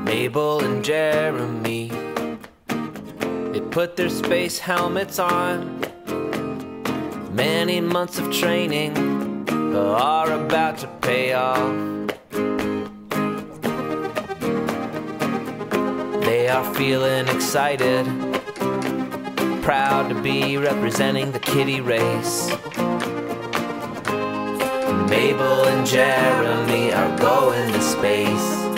Mabel and Jeremy, they put their space helmets on. Many months of training are about to pay off. They are feeling excited, proud to be representing the kitty race. Mabel and Jeremy are going to space.